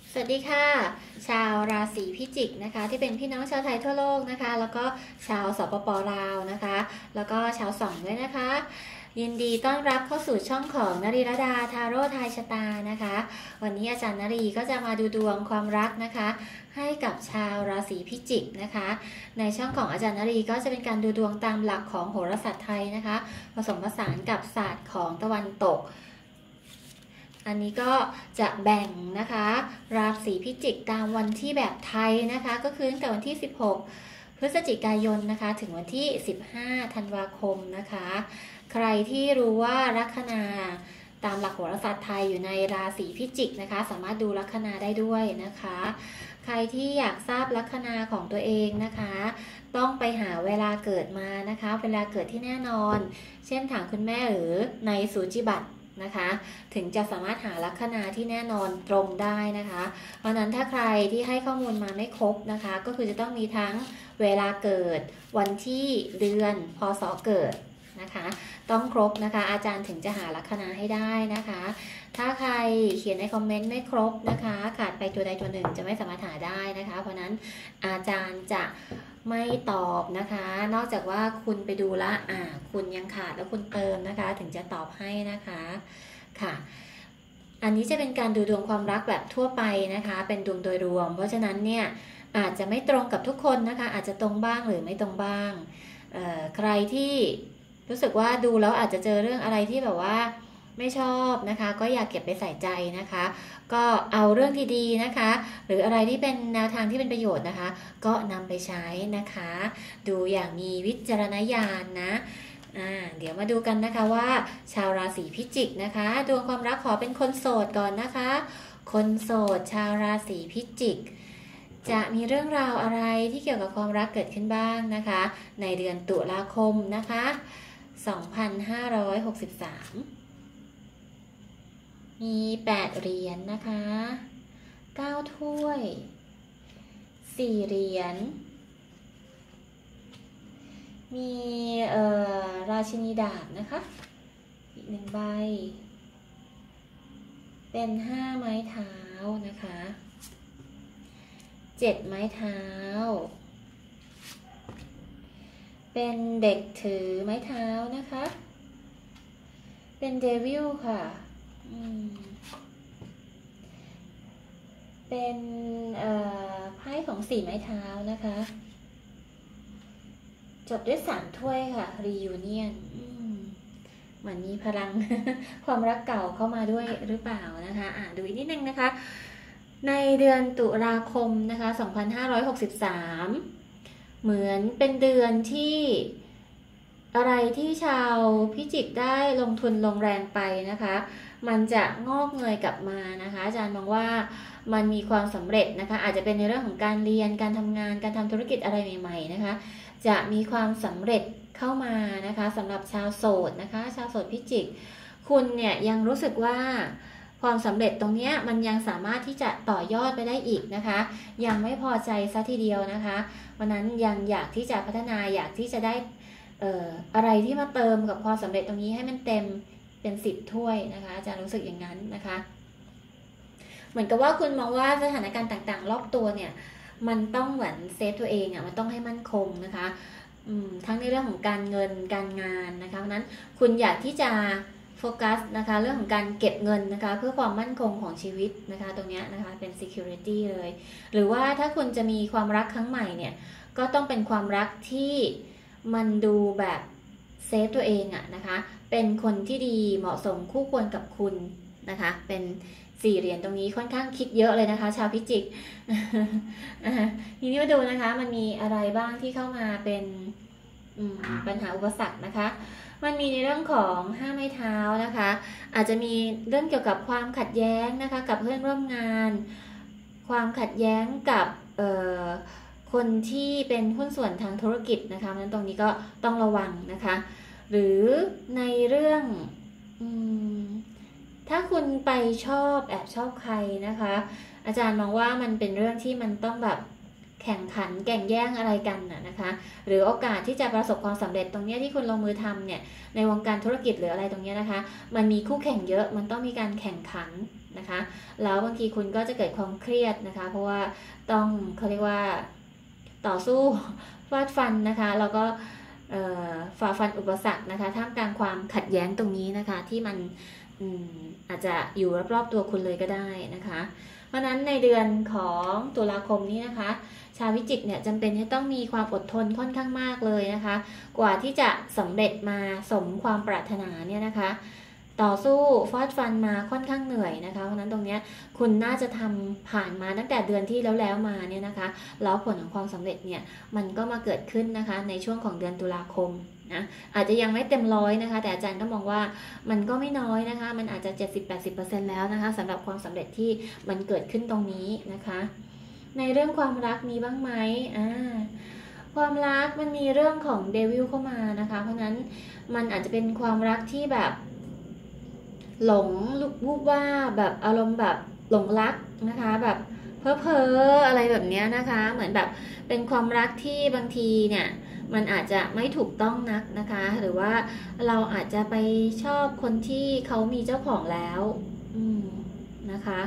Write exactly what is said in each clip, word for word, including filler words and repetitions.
สวัสดีค่ะชาวราศีพิจิกนะคะที่เป็นพี่น้องชาวไทยทั่วโลกนะคะแล้วก็ชาวสปป.ลาวนะคะแล้วก็ชาวส่องด้วยนะคะยินดีต้อนรับเข้าสู่ช่องของนรีรดาทาโร่ทายชะตานะคะวันนี้อาจารย์นรีก็จะมาดูดวงความรักนะคะให้กับชาวราศีพิจิกนะคะในช่องของอาจารย์นรีก็จะเป็นการดูดวงตามหลักของโหราศาสตร์ไทยนะคะผสมผสานกับศาสตร์ของตะวันตกอันนี้ก็จะแบ่งนะคะราศีพิจิกตามวันที่แบบไทยนะคะก็คือตั้งแต่วันที่สิบหกพฤศจิกายนนะคะถึงวันที่สิบห้าธันวาคมนะคะใครที่รู้ว่าลัคนาตามหลักโหราศาสตร์ไทยอยู่ในราศีพิจิกนะคะสามารถดูลัคนาได้ด้วยนะคะใครที่อยากทราบลัคนาของตัวเองนะคะต้องไปหาเวลาเกิดมานะคะเวลาเกิดที่แน่นอนเช่นถามคุณแม่หรือในสูจิบัตรนะคะถึงจะสามารถหาลัคนาที่แน่นอนตรงได้นะคะเพราะนั้นถ้าใครที่ให้ข้อมูลมาไม่ครบนะคะก็คือจะต้องมีทั้งเวลาเกิดวันที่เดือนพศเกิดนะคะต้องครบนะคะอาจารย์ถึงจะหาลัคนาให้ได้นะคะถ้าใครเขียนในคอมเมนต์ไม่ครบนะคะขาดไปตัวใดตัวหนึ่งจะไม่สามารถหาได้นะคะเพราะนั้นอาจารย์จะไม่ตอบนะคะนอกจากว่าคุณไปดูละอ่าคุณยังขาดแล้วคุณเติมนะคะถึงจะตอบให้นะคะค่ะอันนี้จะเป็นการดูดวงความรักแบบทั่วไปนะคะเป็นดวงโดยรวมเพราะฉะนั้นเนี่ยอาจจะไม่ตรงกับทุกคนนะคะอาจจะตรงบ้างหรือไม่ตรงบ้างใครที่รู้สึกว่าดูแล้วอาจจะเจอเรื่องอะไรที่แบบว่าไม่ชอบนะคะก็อย่าเก็บไปใส่ใจนะคะก็เอาเรื่องที่ดีนะคะหรืออะไรที่เป็นแนวทางที่เป็นประโยชน์นะคะก็นำไปใช้นะคะดูอย่างมีวิจารณญาณนะอ่าเดี๋ยวมาดูกันนะคะว่าชาวราศีพิจิกนะคะดวงความรักขอเป็นคนโสดก่อนนะคะคนโสดชาวราศีพิจิกจะมีเรื่องราวอะไรที่เกี่ยวกับความรักเกิดขึ้นบ้างนะคะในเดือนตุลาคมนะคะสองพันห้าร้อยหกสิบสามมีแปดเหรียญ นะคะเก้าถ้วยสี่เหรียญมีเอ่อราชินีดาบนะคะอีกหนึ่งใบเป็นห้าไม้เท้านะคะเจ็ดไม้เท้าเป็นเด็กถือไม้เท้านะคะเป็นเดวิลค่ะเป็นไพ่ของสี่ไม้เท้านะคะจบด้วยสามถ้วยค่ะ reunion เหมือนมีพลัง ความรักเก่าเข้ามาด้วยหรือเปล่านะคะอ่ะดูอีกนิดนึงนะคะในเดือนตุลาคมนะคะสองพันห้าร้อยหกสิบสามเหมือนเป็นเดือนที่อะไรที่ชาวพิจิกได้ลงทุนลงแรงไปนะคะมันจะงอกเงยกลับมานะคะอาจารย์มองว่ามันมีความสำเร็จนะคะอาจจะเป็นในเรื่องของการเรียนการทำงานการทำธุรกิจอะไรใหม่ๆนะคะจะมีความสำเร็จเข้ามานะคะสำหรับชาวโสดนะคะชาวโสดพิจิกคุณเนี่ยยังรู้สึกว่าความสำเร็จตรงนี้มันยังสามารถที่จะต่อยอดไปได้อีกนะคะยังไม่พอใจซะทีเดียวนะคะวันนั้นยังอยากที่จะพัฒนาอยากที่จะได้เอ่ออะไรที่มาเติมกับความสำเร็จตรงนี้ให้มันเต็มเป็นสิบถ้วยนะคะอาจารย์รู้สึกอย่างนั้นนะคะเหมือนกับว่าคุณมองว่าสถานการณ์ต่างๆรอบตัวเนี่ยมันต้องเหมือนเซฟตัวเองอ่ะมันต้องให้มั่นคงนะคะทั้งในเรื่องของการเงินการงานนะคะเพราะนั้นคุณอยากที่จะโฟกัสนะคะเรื่องของการเก็บเงินนะคะเพื่อความมั่นคงของชีวิตนะคะตรงนี้นะคะเป็น security เลยหรือว่าถ้าคุณจะมีความรักครั้งใหม่เนี่ยก็ต้องเป็นความรักที่มันดูแบบเซฟตัวเองอะนะคะเป็นคนที่ดีเหมาะสมคู่ควรกับคุณนะคะเป็นสี่เหรียญตรงนี้ค่อนข้างคิดเยอะเลยนะคะชาวพิจิกทีนี้มาดูนะคะมันมีอะไรบ้างที่เข้ามาเป็นปัญหาอุปสรรคนะคะมันมีในเรื่องของห้าไม้เท้านะคะอาจจะมีเรื่องเกี่ยวกับความขัดแย้งนะคะกับเพื่อนร่วมงานความขัดแย้งกับคนที่เป็นหุ้นส่วนทางธุรกิจนะคะนั้นตรงนี้ก็ต้องระวังนะคะหรือในเรื่องถ้าคุณไปชอบแอบชอบใครนะคะอาจารย์มองว่ามันเป็นเรื่องที่มันต้องแบบแข่งขันแข่งแย่งอะไรกันนะคะ หรือโอกาสที่จะประสบความสำเร็จตรงนี้ที่คุณลงมือทำเนี่ยในวงการธุรกิจหรืออะไรตรงนี้นะคะมันมีคู่แข่งเยอะมันต้องมีการแข่งขันนะคะแล้วบางทีคุณก็จะเกิดความเครียดนะคะเพราะว่าต้องเขาเรียกว่าต่อสู้ฟาดฟันนะคะแล้วก็ฝ่าฟันอุปสรรคนะคะท่ามกลางความขัดแย้งตรงนี้นะคะที่มันอาจจะอยู่รอบๆตัวคุณเลยก็ได้นะคะเพราะนั้นในเดือนของตุลาคมนี้นะคะชาวพิจิกเนี่ยจำเป็นที่ต้องมีความอดทนค่อนข้างมากเลยนะคะกว่าที่จะสำเร็จมาสมความปรารถนาเนี่ยนะคะต่อสู้ฟาดฟันมาค่อนข้างเหนื่อยนะคะเพราะนั้นตรงนี้คุณน่าจะทำผ่านมาตั้งแต่เดือนที่แล้วแล้วมาเนี่ยนะคะแล้วผลของความสำเร็จเนี่ยมันก็มาเกิดขึ้นนะคะในช่วงของเดือนตุลาคมนะอาจจะยังไม่เต็มร้อยนะคะแต่อาจารย์ก็มองว่ามันก็ไม่น้อยนะคะมันอาจจะ เจ็ดสิบถึงแปดสิบเปอร์เซ็นต์ แล้วนะคะสำหรับความสำเร็จที่มันเกิดขึ้นตรงนี้นะคะในเรื่องความรักมีบ้างไหมอ่าความรักมันมีเรื่องของเดวิลเข้ามานะคะเพราะนั้นมันอาจจะเป็นความรักที่แบบหลงวูบว่าแบบอารมณ์แบบหลงรักนะคะแบบเพ้อเพ้ออะไรแบบนี้นะคะเหมือนแบบเป็นความรักที่บางทีเนี่ยมันอาจจะไม่ถูกต้องนักนะคะหรือว่าเราอาจจะไปชอบคนที่เขามีเจ้าของแล้วนะคะ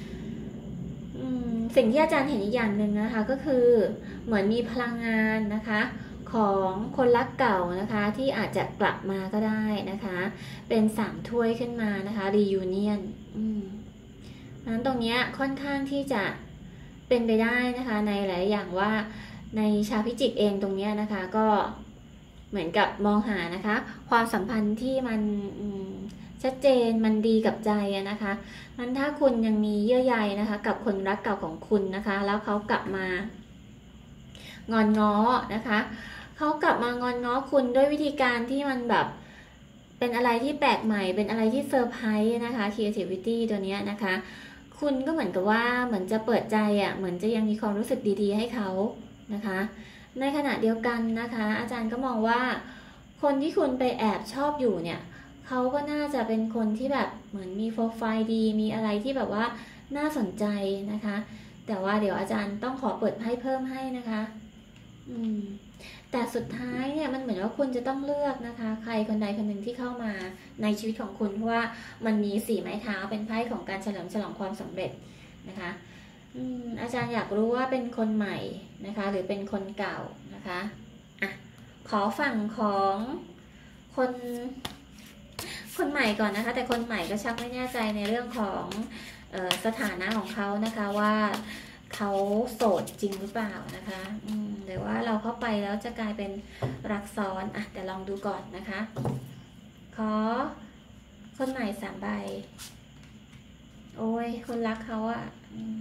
สิ่งที่อาจารย์เห็นอีกอย่างหนึ่งนะคะก็คือเหมือนมีพลังงานนะคะของคนรักเก่านะคะที่อาจจะกลับมาก็ได้นะคะเป็นสามถ้วยขึ้นมานะคะ reunion อืมนั้นตรงนี้ค่อนข้างที่จะเป็นไปได้นะคะในหลายอย่างว่าในชาวพิจิกเองตรงนี้นะคะก็เหมือนกับมองหานะคะความสัมพันธ์ที่มันชัดเจนมันดีกับใจนะคะนั้นถ้าคุณยังมีเยื่อใยนะคะกับคนรักเก่าของคุณนะคะแล้วเขากลับมางอนง้อนะคะเขากลับมางอนง้อคุณด้วยวิธีการที่มันแบบเป็นอะไรที่แปลกใหม่เป็นอะไรที่เซอร์ไพรส์นะคะ creativity ตัวนี้นะคะคุณก็เหมือนกับว่าเหมือนจะเปิดใจอ่ะเหมือนจะยังมีความรู้สึกดีๆให้เขานะคะในขณะเดียวกันนะคะอาจารย์ก็มองว่าคนที่คุณไปแอบชอบอยู่เนี่ยเขาก็น่าจะเป็นคนที่แบบเหมือนมีโปรไฟล์ดีมีอะไรที่แบบว่าน่าสนใจนะคะแต่ว่าเดี๋ยวอาจารย์ต้องขอเปิดไพ่เพิ่มให้นะคะอืมแต่สุดท้ายเนี่ยมันเหมือนว่าคุณจะต้องเลือกนะคะใครคนใดคนหนึ่งที่เข้ามาในชีวิตของคุณเพราะว่ามันมีสี่ไม้เท้าเป็นไพ่ของการเฉลิมฉลองความสำเร็จนะคะอืมอาจารย์อยากรู้ว่าเป็นคนใหม่นะคะหรือเป็นคนเก่านะคะอ่ะขอฝั่งของคนคนใหม่ก่อนนะคะแต่คนใหม่ก็ชักไม่แน่ใจในเรื่องของเอ่อสถานะของเขานะคะว่าเขาโสดจริงหรือเปล่านะคะอืมหรือว่าเราเข้าไปแล้วจะกลายเป็นรักซ้อนอ่ะแต่ลองดูก่อนนะคะขอคนใหม่สามใบโอ้ยคนรักเขาอ่ะอืม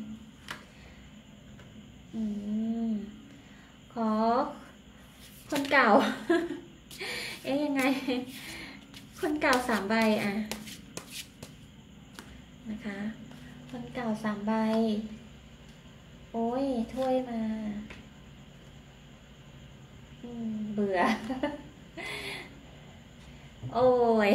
อืมขอคนเก่า เอ๊ยยังไงคนเก่าสามใบอ่ะนะคะคนเก่าสามใบโอ้ยถ้วยมาอืมเบื่อ โอ้ย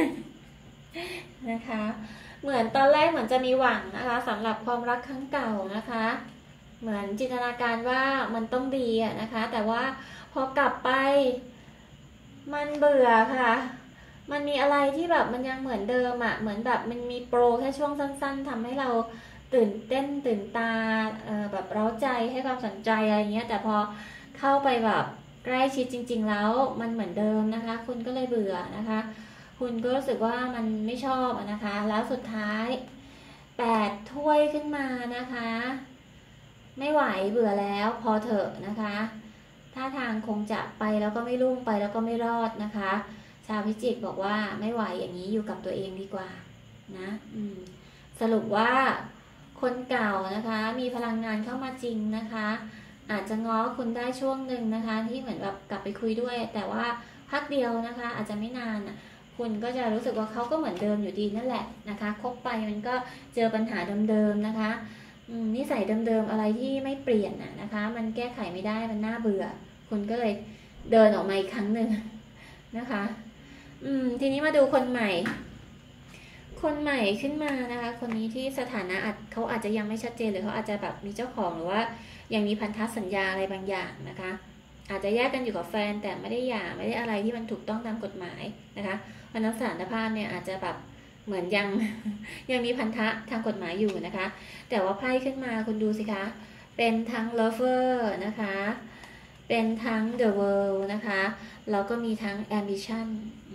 นะคะเหมือนตอนแรกเหมือนจะมีหวังนะคะสำหรับความรักครั้งเก่านะคะเหมือนจินตนาการว่ามันต้องดีอะนะคะแต่ว่าพอกลับไปมันเบื่อค่ะมันมีอะไรที่แบบมันยังเหมือนเดิมอะเหมือนแบบมันมีโปรแค่ช่วงสั้นๆทำให้เราตื่นเต้นตื่นตาเอ่อแบบเร้าใจให้ความสนใจอะไรเงี้ยแต่พอเข้าไปแบบใกล้ชิดจริงๆแล้วมันเหมือนเดิมนะคะคุณก็เลยเบื่อนะคะคุณก็รู้สึกว่ามันไม่ชอบนะคะแล้วสุดท้ายแปดถ้วยขึ้นมานะคะไม่ไหวเบื่อแล้วพอเถอะนะคะท่าทางคงจะไปแล้วก็ไม่รุ่งไปแล้วก็ไม่รอดนะคะชาวพิจิกบอกว่าไม่ไหวอย่างนี้อยู่กับตัวเองดีกว่านะอืมสรุปว่าคนเก่านะคะมีพลังงานเข้ามาจริงนะคะอาจจะง้อคุณได้ช่วงหนึ่งนะคะที่เหมือนแบบกลับไปคุยด้วยแต่ว่าพักเดียวนะคะอาจจะไม่นานคุณก็จะรู้สึกว่าเขาก็เหมือนเดิมอยู่ดีนั่นแหละนะคะคบไปมันก็เจอปัญหาเดิมๆนะคะนิสัยเดิมๆอะไรที่ไม่เปลี่ยนนะคะมันแก้ไขไม่ได้มันน่าเบื่อคุณก็เลยเดินออกมาอีกครั้งหนึ่งนะคะอืมทีนี้มาดูคนใหม่คคนใหม่ขึ้นมานะคะคนนี้ที่สถานะอาจเขาอาจจะยังไม่ชัดเจนหรือเขาอาจจะแบบมีเจ้าของหรือว่ายังมีพันธสัญญาอะไรบางอย่างนะคะอาจจะแยกกันอยู่กับแฟนแต่ไม่ได้หย่าไม่ได้อะไรที่มันถูกต้องตามกฎหมายนะคะเพราะนั้นสถานภาพเนี่ยอาจจะแบบเหมือนยังยังมีพันธะทางกฎหมายอยู่นะคะแต่ว่าไพ่ขึ้นมาคุณดูสิคะเป็นทั้ง lover นะคะเป็นทั้ง the world นะคะแล้วก็มีทั้ง ambition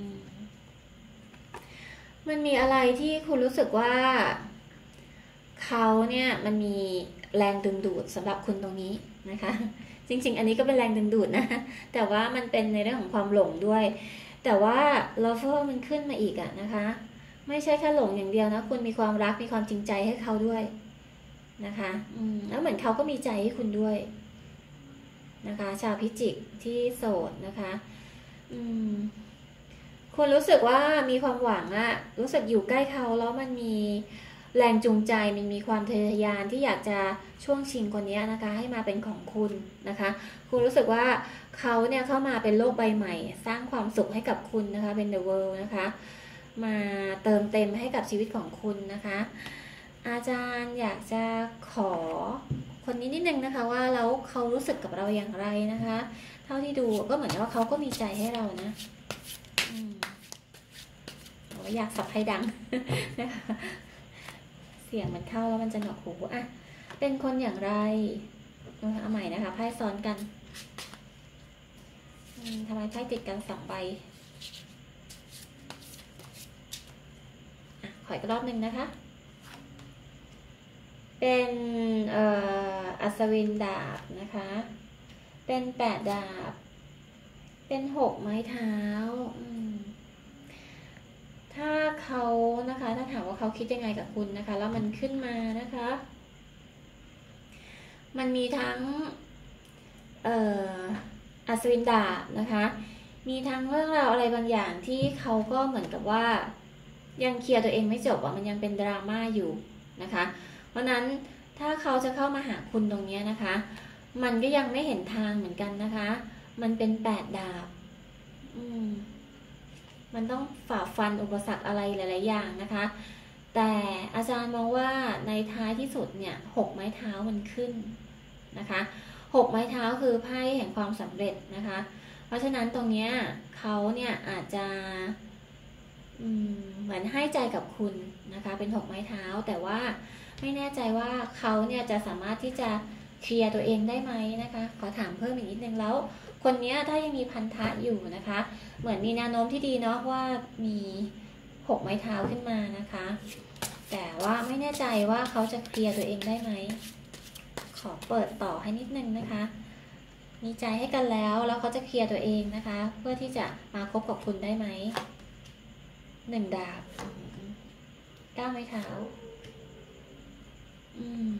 มันมีอะไรที่คุณรู้สึกว่าเขาเนี่ยมันมีแรงดึงดูดสำหรับคุณตรงนี้นะคะจริงๆอันนี้ก็เป็นแรงดึงดูดนะแต่ว่ามันเป็นในเรื่องของความหลงด้วยแต่ว่า lover มันขึ้นมาอีกอะนะคะไม่ใช่แค่หลงอย่างเดียวนะคุณมีความรักมีความจริงใจให้เขาด้วยนะคะอืมแล้วเหมือนเขาก็มีใจให้คุณด้วยนะคะชาวพิจิกที่โสดนะคะอืมคุณรู้สึกว่ามีความหวังอะรู้สึกอยู่ใกล้เขาแล้วมันมีแรงจูงใจมันมีความทะเยอทะยานที่อยากจะช่วงชิงคนนี้นะคะให้มาเป็นของคุณนะคะคุณรู้สึกว่าเขาเนี่ยเข้ามาเป็นโลกใบใหม่สร้างความสุขให้กับคุณนะคะเป็น the world นะคะมาเติมเต็มให้กับชีวิตของคุณนะคะอาจารย์อยากจะขอคนนี้นิดนึงนะคะว่าแล้วเขารู้สึกกับเราอย่างไรนะคะเท่าที่ดูก็เหมือนว่าเขาก็มีใจให้เรานะอยากสับให้ดังนะคะเสียงมันเข้าแล้วมันจะหนวกหูอ่ะเป็นคนอย่างไรเอาใหม่นะคะไพ่ซ้อนกันทำไมไพ่ติดกันสองใบอ่ะขออีกรอบหนึ่งนะคะเป็นเอ่ออัศวินดาบนะคะเป็นแปดดาบเป็นหกไม้เท้าถ้าเขานะคะถ้าถามว่าเขาคิดยังไงกับคุณนะคะแล้วมันขึ้นมานะคะมันมีทั้งเอ่ออัศวินดาบนะคะมีทั้งเรื่องราวอะไรบางอย่างที่เขาก็เหมือนกับว่ายังเคลียร์ตัวเองไม่จบอ่ะมันยังเป็นดราม่าอยู่นะคะเพราะนั้นถ้าเขาจะเข้ามาหาคุณตรงนี้นะคะมันก็ยังไม่เห็นทางเหมือนกันนะคะมันเป็นแปดดาบอืมมันต้องฝ่าฟันอุปสรรคอะไรหลายๆอย่างนะคะแต่อาจารย์มองว่าในท้ายที่สุดเนี่ยหกไม้เท้ามันขึ้นนะคะหกไม้เท้าคือไพ่แห่งความสำเร็จนะคะเพราะฉะนั้นตรงนี้เขาเนี่ยอาจจะเหมือนให้ใจกับคุณนะคะเป็นหกไม้เท้าแต่ว่าไม่แน่ใจว่าเขาเนี่ยจะสามารถที่จะเคลียร์ตัวเองได้ไหมนะคะขอถามเพิ่มอีกนิดนึงแล้วคนนี้ถ้ายังมีพันธะอยู่นะคะเหมือนมีแนวโน้มที่ดีเนาะว่ามีหกไม้เท้าขึ้นมานะคะแต่ว่าไม่แน่ใจว่าเขาจะเคลียร์ตัวเองได้ไหมขอเปิดต่อให้นิดนึงนะคะมีใจให้กันแล้วแล้วเขาจะเคลียร์ตัวเองนะคะเพื่อที่จะมาคบกับคุณได้ไหมหนึ่งดาบเก้าไม้เท้าอืม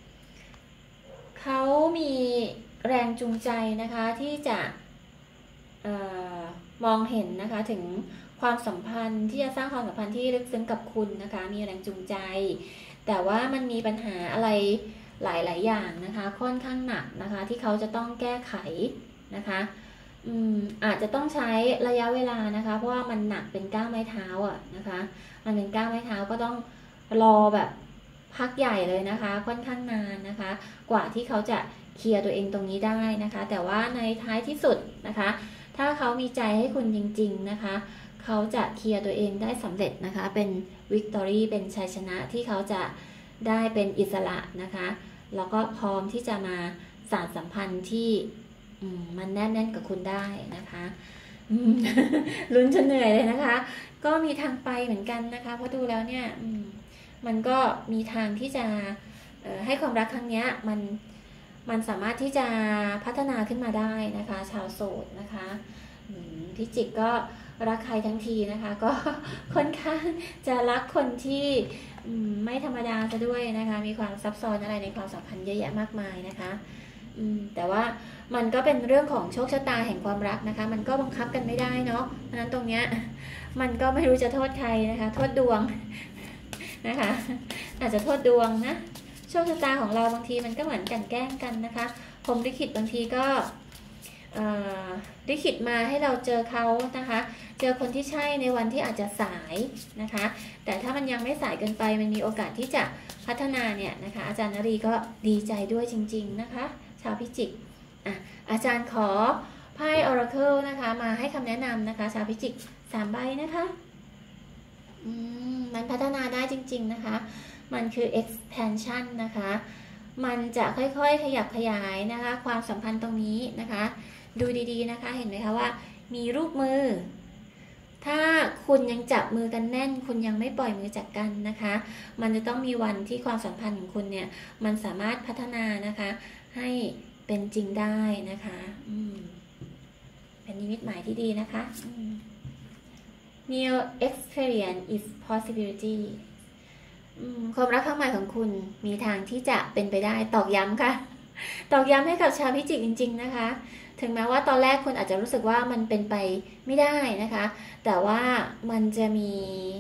เขามีแรงจูงใจนะคะที่จะเอ่อมองเห็นนะคะถึงความสัมพันธ์ที่จะสร้างความสัมพันธ์ที่ลึกซึ้งกับคุณนะคะมีแรงจูงใจแต่ว่ามันมีปัญหาอะไรหลายๆอย่างนะคะค่อนข้างหนักนะคะที่เขาจะต้องแก้ไขนะคะอืมอาจจะต้องใช้ระยะเวลานะคะเพราะว่ามันหนักเป็นก้าวไม้เท้าอ่ะนะคะมันเป็นก้าวไม้เท้าก็ต้องรอแบบพักใหญ่เลยนะคะค่อนข้างนานนะคะกว่าที่เขาจะเคลียร์ตัวเองตรงนี้ได้นะคะแต่ว่าในท้ายที่สุดนะคะถ้าเขามีใจให้คุณจริงๆนะคะเขาจะเคลียร์ตัวเองได้สำเร็จนะคะเป็นวิกตอรี่เป็นชัยชนะที่เขาจะได้เป็นอิสระนะคะแล้วก็พร้อมที่จะมาสานสัมพันธ์ที่มันแน่นๆกับคุณได้นะคะลุ้นจนเหนื่อยเลยนะคะก็มีทางไปเหมือนกันนะคะเพราะดูแล้วเนี่ยมันก็มีทางที่จะให้ความรักครั้งนี้มันมันสามารถที่จะพัฒนาขึ้นมาได้นะคะชาวโสดนะคะพิจิกก็รักใครทั้งทีนะคะก็ค่อนข้างจะรักคนที่ไม่ธรรมดาซะด้วยนะคะมีความซับซ้อนอะไรในความสัมพันธ์เยอะแยะมากมายนะคะแต่ว่ามันก็เป็นเรื่องของโชคชะตาแห่งความรักนะคะมันก็บังคับกันไม่ได้เนาะเพราะฉะนั้นตรงเนี้ยมันก็ไม่รู้จะโทษใครนะคะโทษดวงนะคะอาจจะโทษดวงนะโชคชะตาของเราบางทีมันก็เหมือนกันแกล้งกันนะคะพรหมลิขิตบางทีก็ลิขิตมาให้เราเจอเขานะคะเจอคนที่ใช่ในวันที่อาจจะสายนะคะแต่ถ้ามันยังไม่สายเกินไปมันมีโอกาสที่จะพัฒนาเนี่ยนะคะอาจารย์นรีก็ดีใจด้วยจริงๆนะคะชาวพิจิกอ่ะอาจารย์ขอไพ่ Oracle นะคะมาให้คำแนะนำนะคะชาวพิจิกสามใบนะคะอืมมันพัฒนาได้จริงๆนะคะมันคือ expansion นะคะมันจะค่อยๆขยับขยายนะคะความสัมพันธ์ตรงนี้นะคะดูดีๆนะคะเห็นไหมคะว่ามีรูปมือถ้าคุณยังจับมือกันแน่นคุณยังไม่ปล่อยมือจากกันนะคะมันจะต้องมีวันที่ความสัมพันธ์ของคุณเนี่ยมันสามารถพัฒนานะคะให้เป็นจริงได้นะคะอืมเป็นนิมิตหมายที่ดีนะคะ New experience is possibility ความรักครั้งใหม่ของคุณมีทางที่จะเป็นไปได้ตอกย้ำค่ะตอกย้ำให้กับชาวพิจิกจริงๆนะคะถึงแม้ว่าตอนแรกคุณอาจจะรู้สึกว่ามันเป็นไปไม่ได้นะคะแต่ว่ามันจะมี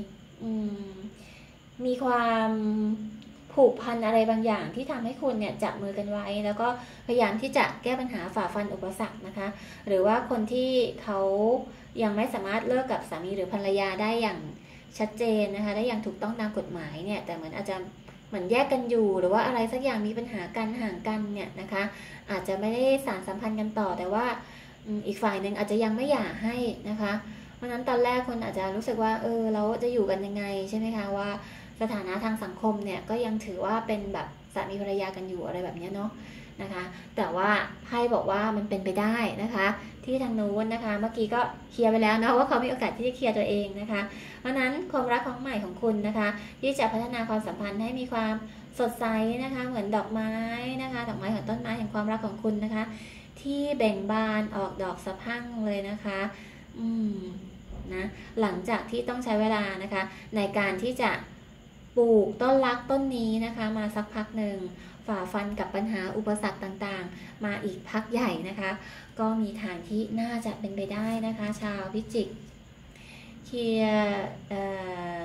มีความผูกพันอะไรบางอย่างที่ทำให้คุณเนี่ยจับมือกันไว้แล้วก็พยายามที่จะแก้ปัญหาฝ่าฟันอุปสรรคนะคะหรือว่าคนที่เขายังไม่สามารถเลิกกับสามีหรือภรรยาได้อย่างชัดเจนนะคะได้อย่างถูกต้องตามกฎหมายเนี่ยแต่เหมือนอาจจะเหมือนแยกกันอยู่หรือว่าอะไรสักอย่างมีปัญหากันห่างกันเนี่ยนะคะอาจจะไม่ได้สานสัมพันธ์กันต่อแต่ว่าอีกฝ่ายหนึ่งอาจจะยังไม่อยากให้นะคะเพราะฉะนั้นตอนแรกคนอาจจะรู้สึกว่าเออเราจะอยู่กันยังไงใช่ไหมคะว่าสถานะทางสังคมเนี่ยก็ยังถือว่าเป็นแบบสามีภรรยากันอยู่อะไรแบบนี้เนาะนะคะแต่ว่าไพ่บอกว่ามันเป็นไปได้นะคะที่ทางนู้นนะคะเมื่อกี้ก็เคลียร์ไปแล้วนะว่าเขามีโอกาสที่จะเคลียร์ตัวเองนะคะเพราะนั้นความรักของใหม่ของคุณนะคะที่จะพัฒนาความสัมพันธ์ให้มีความสดใสนะคะเหมือนดอกไม้นะคะดอกไม้ของต้นไม้แห่งความรักของคุณนะคะที่เบ่งบานออกดอกสะพรั่งเลยนะคะอืมนะหลังจากที่ต้องใช้เวลานะคะในการที่จะปลูกต้นรักต้นนี้นะคะมาสักพักหนึ่งฝ่าฟันกับปัญหาอุปสรรคต่างๆมาอีกพักใหญ่นะคะก็มีทางที่น่าจะเป็นไปได้นะคะชาวพิจิกเคียเอ่อ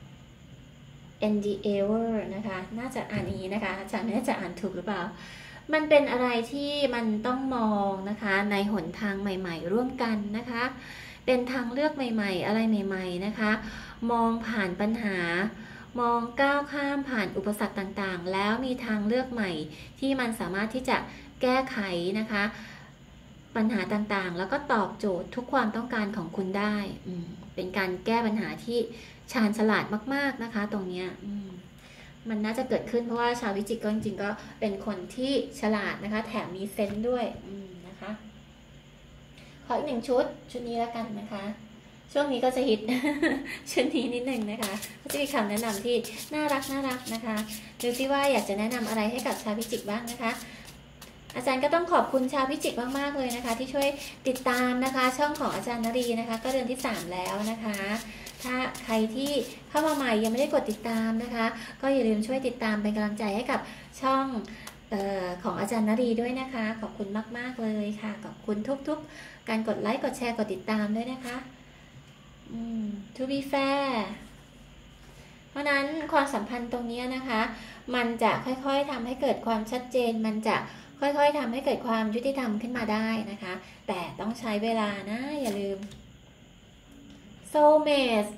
endeavor นะคะน่าจะอ่านอย่างนี้นะคะอาจารย์น่าจะอ่านถูกหรือเปล่ามันเป็นอะไรที่มันต้องมองนะคะในหนทางใหม่ๆร่วมกันนะคะเป็นทางเลือกใหม่ๆอะไรใหม่ๆนะคะมองผ่านปัญหามองก้าวข้ามผ่านอุปสรรคต่างๆแล้วมีทางเลือกใหม่ที่มันสามารถที่จะแก้ไขนะคะปัญหาต่างๆแล้วก็ตอบโจทย์ทุกความต้องการของคุณได้เป็นการแก้ปัญหาที่ชาญฉลาดมากๆนะคะตรงนี้มันน่าจะเกิดขึ้นเพราะว่าชาวพิจิกก็จริงๆก็เป็นคนที่ฉลาดนะคะแถมมีเซนส์ด้วยนะคะขออีกหนึ่งชุดชุดนี้แล้วกันนะคะช่วงนี้ก็จะฮิต ชุดนี้นิดหนึ่งนะคะก็จะมีคำแนะนำที่น่ารักน่ารักนะคะดูซิว่าอยากจะแนะนำอะไรให้กับชาวพิจิกบ้างนะคะอาจารย์ก็ต้องขอบคุณชาวพิจิกมากๆเลยนะคะที่ช่วยติดตามนะคะช่องของอาจารย์นรีนะคะก็เดือนที่สามแล้วนะคะถ้าใครที่เข้ามาใหม่ยังไม่ได้กดติดตามนะคะก็อย่าลืมช่วยติดตามเป็นกำลังใจให้กับช่องเอ่อของอาจารย์นรีด้วยนะคะขอบคุณมากๆเลยค่ะขอบคุณทุกๆการกดไลค์กดแชร์กดติดตามด้วยนะคะto be fair เพราะนั้นความสัมพันธ์ตรงนี้นะคะมันจะค่อยๆทำให้เกิดความชัดเจนมันจะค่อยๆทำให้เกิดความยุติธรรมขึ้นมาได้นะคะแต่ต้องใช้เวลานะอย่าลืม soulmate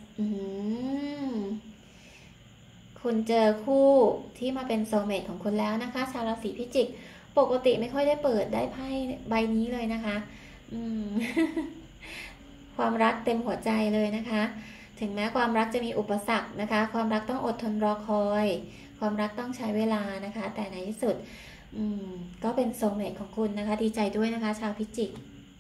คุณเจอคู่ที่มาเป็น soulmate ของคุณแล้วนะคะชาวราศีพิจิกปกติไม่ค่อยได้เปิดได้ไพ่ใบนี้เลยนะคะอืม ความรักเต็มหัวใจเลยนะคะถึงแม้ความรักจะมีอุปสรรคนะคะความรักต้องอดทนรอคอยความรักต้องใช้เวลานะคะแต่ในที่สุดอืมก็เป็นโซลเมทของคุณนะคะดีใจด้วยนะคะชาวพิจิก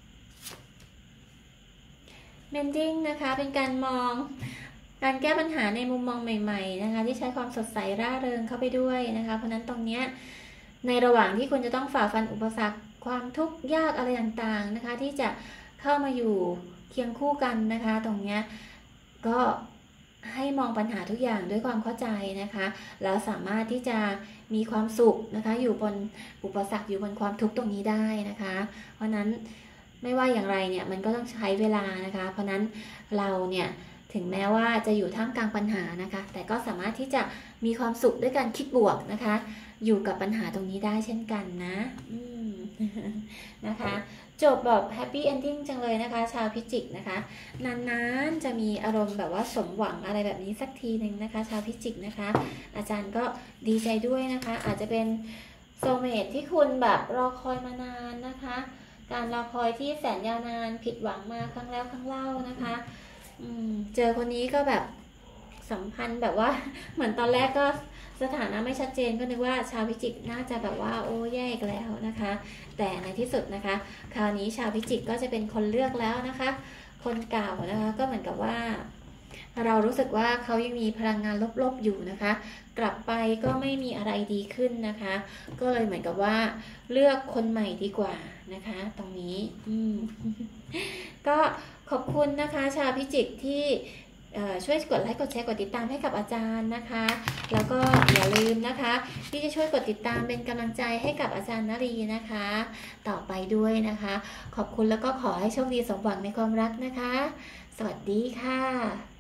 Mending นะคะเป็นการมองการแก้ปัญหาในมุมมองใหม่ๆนะคะที่ใช้ความสดใสร่าเริงเข้าไปด้วยนะคะเพราะนั้นตรงนี้ในระหว่างที่คุณจะต้องฝ่าฟันอุปสรรคความทุกข์ยากอะไรต่างๆนะคะที่จะเข้ามาอยู่เคียงคู่กันนะคะตรงนี้ก็ให้มองปัญหาทุกอย่างด้วยความเข้าใจนะคะแล้วสามารถที่จะมีความสุขนะคะอยู่บนอุปสรรคอยู่บนความทุกข์ตรงนี้ได้นะคะเพราะนั้นไม่ว่าอย่างไรเนี่ยมันก็ต้องใช้เวลานะคะเพราะนั้นเราเนี่ยถึงแม้ว่าจะอยู่ท่ามกลางปัญหานะคะแต่ก็สามารถที่จะมีความสุขด้วยการคิดบวกนะคะอยู่กับปัญหาตรงนี้ได้เช่นกันนะอืมนะคะจบแบบแฮปปี้เอนดิ้งจังเลยนะคะชาวพิจิกนะคะนานๆจะมีอารมณ์แบบว่าสมหวังอะไรแบบนี้สักทีหนึ่งนะคะชาวพิจิกนะคะอาจารย์ก็ดีใจด้วยนะคะอาจจะเป็นโซลเมทที่คุณแบบรอคอยมานานนะคะการรอคอยที่แสนยาวนานผิดหวังมาครั้งแล้วครั้งเล่านะคะอืมเจอคนนี้ก็แบบสัมพันธ์แบบว่าเหมือนตอนแรกก็สถานะไม่ชัดเจนก็นึกว่าชาวพิจิกน่าจะแบบว่าโอ้แย่อีกแล้วนะคะแต่ในที่สุดนะคะคราวนี้ชาวพิจิกก็จะเป็นคนเลือกแล้วนะคะคนเก่านะคะก็เหมือนกับว่าเรารู้สึกว่าเขายังมีพลังงานลบๆอยู่นะคะกลับไปก็ไม่มีอะไรดีขึ้นนะคะก็เลยเหมือนกับว่าเลือกคนใหม่ดีกว่านะคะตรงนี้อืม ก็ขอบคุณนะคะชาวพิจิกที่ช่วยกดไลค์กดแชร์กดติดตามให้กับอาจารย์นะคะแล้วก็อย่าลืมนะคะที่จะช่วยกดติดตามเป็นกำลังใจให้กับอาจารย์นรีนะคะต่อไปด้วยนะคะขอบคุณแล้วก็ขอให้โชคดีสมหวังในความรักนะคะสวัสดีค่ะ